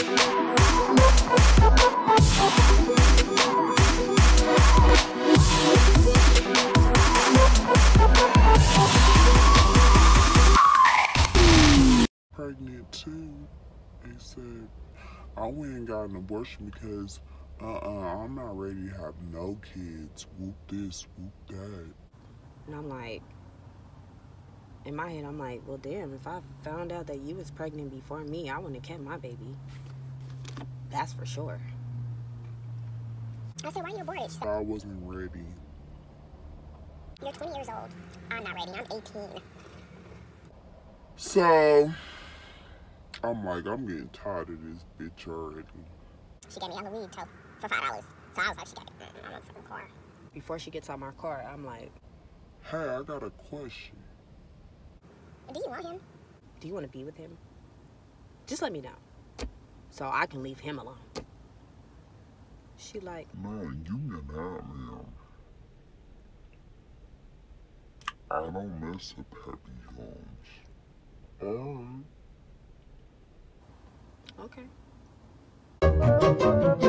Pregnant too. They said I went and got an abortion because I'm not ready to have no kids. Whoop this, whoop that. And I'm like, in my head, I'm like, well, damn, if I found out that you was pregnant before me, I wouldn't have kept my baby. That's for sure. I said, why are you aborted? I wasn't ready. You're 20 years old. I'm not ready. I'm 18. So, I'm like, I'm getting tired of this bitch already. She gave me a weed tow for $5. So I was like, she got it. I'm up for the car. Before she gets out my car, I'm like, hey, I got a question. Do you want him? do you want to be with him? Just let me know so I can leave him alone. She like, No, you can have him. I don't mess with Peppy Holmes. Alright. okay.